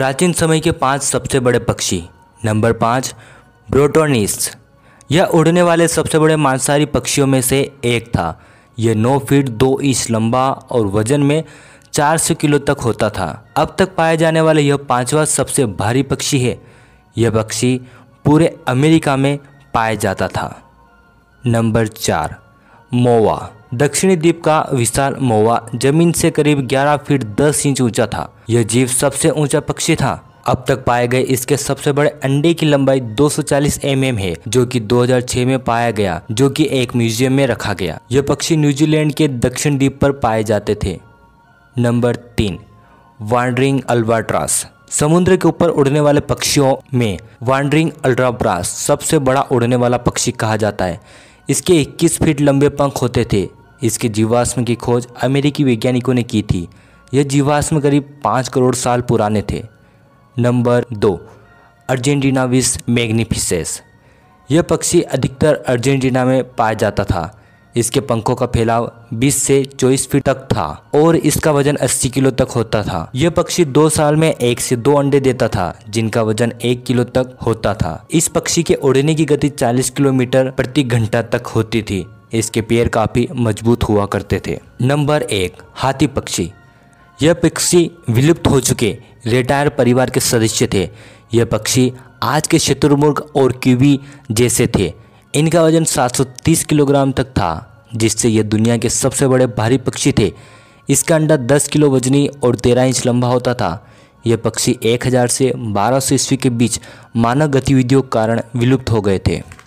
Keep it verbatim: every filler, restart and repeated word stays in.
प्राचीन समय के पांच सबसे बड़े पक्षी। नंबर पाँच, ब्रोटोनिस। यह उड़ने वाले सबसे बड़े मांसाहारी पक्षियों में से एक था। यह नौ फीट दो इंच लंबा और वजन में चार सौ किलो तक होता था। अब तक पाए जाने वाले यह पांचवा सबसे भारी पक्षी है। यह पक्षी पूरे अमेरिका में पाया जाता था। नंबर चार, मोवा। दक्षिणी द्वीप का विशाल मोवा जमीन से करीब ग्यारह फीट दस इंच ऊंचा था। यह जीव सबसे ऊंचा पक्षी था। अब तक पाए गए इसके सबसे बड़े अंडे की लंबाई दो सौ चालीस एम एम है, जो कि दो हज़ार छह में पाया गया, जो कि एक म्यूजियम में रखा गया। यह पक्षी न्यूजीलैंड के दक्षिण द्वीप पर पाए जाते थे। नंबर तीन, वांडरिंग अल्बाट्रॉस। समुद्र के ऊपर उड़ने वाले पक्षियों में वांडरिंग अल्बाट्रॉस सबसे बड़ा उड़ने वाला पक्षी कहा जाता है। इसके इक्कीस फीट लंबे पंख होते थे। इसके जीवाश्म की खोज अमेरिकी वैज्ञानिकों ने की थी। यह जीवाश्म करीब पाँच करोड़ साल पुराने थे। नंबर दो, अर्जेंटीनाविस मैग्निफिसेंस। यह पक्षी अधिकतर अर्जेंटीना में पाया जाता था। इसके पंखों का फैलाव बीस से चौबीस फीट तक था और इसका वजन अस्सी किलो तक होता था। यह पक्षी दो साल में एक से दो अंडे देता था, जिनका वजन एक किलो तक होता था। इस पक्षी के उड़ने की गति चालीस किलोमीटर प्रति घंटा तक होती थी। इसके पैर काफी मजबूत हुआ करते थे। नंबर एक, हाथी पक्षी। यह पक्षी विलुप्त हो चुके रेटायर परिवार के सदस्य थे। यह पक्षी आज के शुतुरमुर्ग और कीवी जैसे थे। इनका वजन सात सौ तीस किलोग्राम तक था, जिससे यह दुनिया के सबसे बड़े भारी पक्षी थे। इसका अंडा दस किलो वजनी और तेरह इंच लंबा होता था। यह पक्षी एक हज़ार से बारह सौ ईस्वी के बीच मानव गतिविधियों के कारण विलुप्त हो गए थे।